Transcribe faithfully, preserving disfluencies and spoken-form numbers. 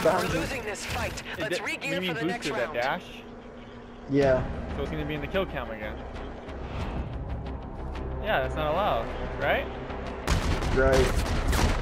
We're losing this fight. Let's regear for the next round. That dash? Yeah. So it's gonna be in the kill cam again. Yeah, that's not allowed, right? Right.